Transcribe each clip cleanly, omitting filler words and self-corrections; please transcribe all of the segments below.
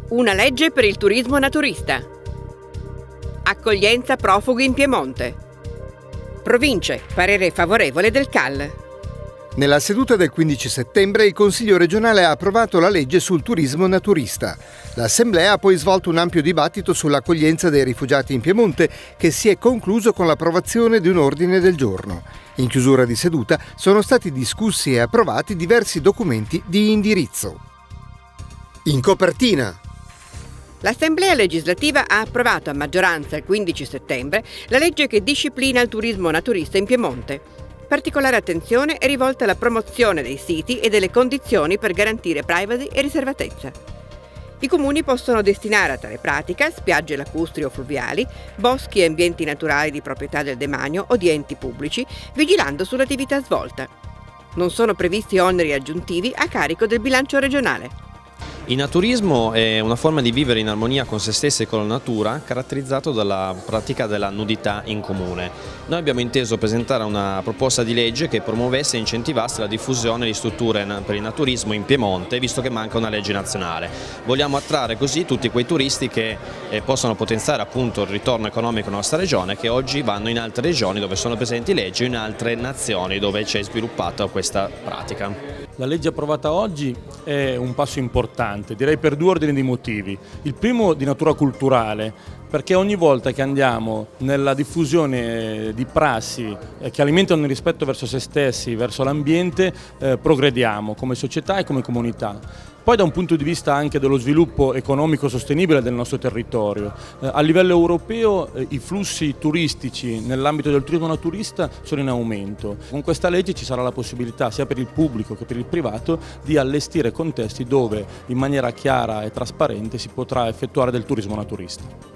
Una legge per il turismo naturista. Accoglienza profughi in Piemonte. Province, parere favorevole del CAL. Nella seduta del 15 settembre il Consiglio regionale ha approvato la legge sul turismo naturista. L'Assemblea ha poi svolto un ampio dibattito sull'accoglienza dei rifugiati in Piemonte, che si è concluso con l'approvazione di un ordine del giorno. In chiusura di seduta sono stati discussi e approvati diversi documenti di indirizzo. In copertina. L'Assemblea legislativa ha approvato a maggioranza il 15 settembre la legge che disciplina il turismo naturista in Piemonte. Particolare attenzione è rivolta alla promozione dei siti e delle condizioni per garantire privacy e riservatezza. I comuni possono destinare a tale pratica spiagge lacustri o fluviali, boschi e ambienti naturali di proprietà del demanio o di enti pubblici, vigilando sull'attività svolta. Non sono previsti oneri aggiuntivi a carico del bilancio regionale. Il naturismo è una forma di vivere in armonia con se stessi e con la natura, caratterizzato dalla pratica della nudità in comune. Noi abbiamo inteso presentare una proposta di legge che promuovesse e incentivasse la diffusione di strutture per il naturismo in Piemonte, visto che manca una legge nazionale. Vogliamo attrarre così tutti quei turisti che possono potenziare appunto il ritorno economico nella nostra regione, che oggi vanno in altre regioni dove sono presenti leggi o in altre nazioni dove c'è sviluppata questa pratica. La legge approvata oggi è un passo importante, direi per due ordini di motivi. Il primo di natura culturale, perché ogni volta che andiamo nella diffusione di prassi che alimentano il rispetto verso se stessi, verso l'ambiente, progrediamo come società e come comunità. Poi da un punto di vista anche dello sviluppo economico sostenibile del nostro territorio. A livello europeo i flussi turistici nell'ambito del turismo naturista sono in aumento. Con questa legge ci sarà la possibilità sia per il pubblico che per il privato di allestire contesti dove in maniera chiara e trasparente si potrà effettuare del turismo naturista.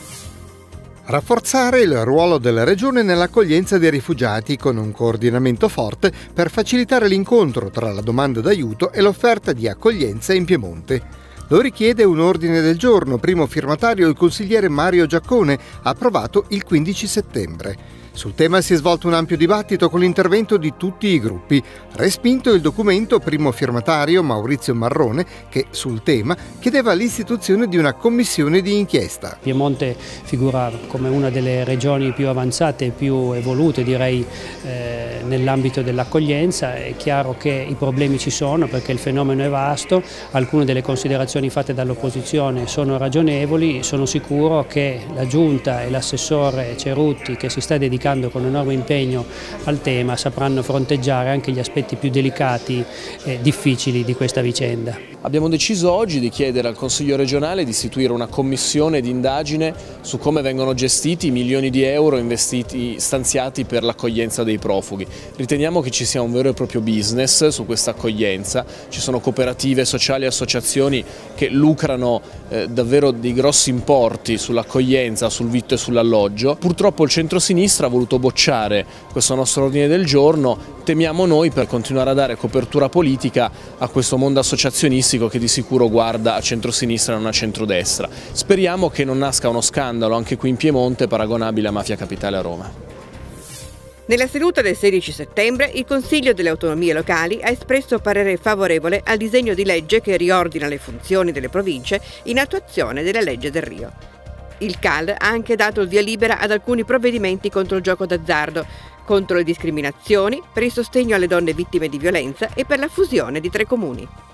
Rafforzare il ruolo della Regione nell'accoglienza dei rifugiati con un coordinamento forte per facilitare l'incontro tra la domanda d'aiuto e l'offerta di accoglienza in Piemonte. Lo richiede un ordine del giorno, primo firmatario il consigliere Mario Giaccone, approvato il 15 settembre. Sul tema si è svolto un ampio dibattito con l'intervento di tutti i gruppi. Respinto il documento, primo firmatario Maurizio Marrone, che sul tema chiedeva l'istituzione di una commissione di inchiesta. Piemonte figura come una delle regioni più avanzate e più evolute, direi, nell'ambito dell'accoglienza. È chiaro che i problemi ci sono perché il fenomeno è vasto, alcune delle considerazioni fatte dall'opposizione sono ragionevoli. Sono sicuro che la Giunta e l'assessore Cerutti, che si sta dedicando con enorme impegno al tema, sapranno fronteggiare anche gli aspetti più delicati e difficili di questa vicenda. Abbiamo deciso oggi di chiedere al Consiglio regionale di istituire una commissione di indagine su come vengono gestiti i milioni di euro stanziati per l'accoglienza dei profughi. Riteniamo che ci sia un vero e proprio business su questa accoglienza, ci sono cooperative sociali e associazioni che lucrano davvero dei grossi importi sull'accoglienza, sul vitto e sull'alloggio. Purtroppo il centro-sinistra ha voluto bocciare questo nostro ordine del giorno. Temiamo noi per continuare a dare copertura politica a questo mondo associazionistico che di sicuro guarda a centrosinistra e non a centrodestra. Speriamo che non nasca uno scandalo anche qui in Piemonte paragonabile a Mafia Capitale a Roma. Nella seduta del 16 settembre il Consiglio delle Autonomie Locali ha espresso parere favorevole al disegno di legge che riordina le funzioni delle province in attuazione della legge del Rio. Il CAL ha anche dato il via libera ad alcuni provvedimenti contro il gioco d'azzardo, contro le discriminazioni, per il sostegno alle donne vittime di violenza e per la fusione di 3 comuni.